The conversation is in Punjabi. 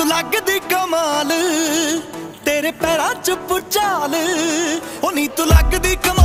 तू लगदी कमाल, तेरे पैरां च भुचाल, ओ नी तू लगदी कमाल।